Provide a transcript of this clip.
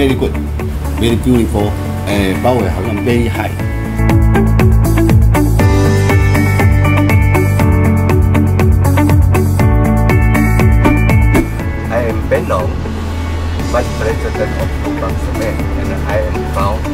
very good, very beautiful, power 好像 very high. I am Benong, Vice President of Goodfound, and I am found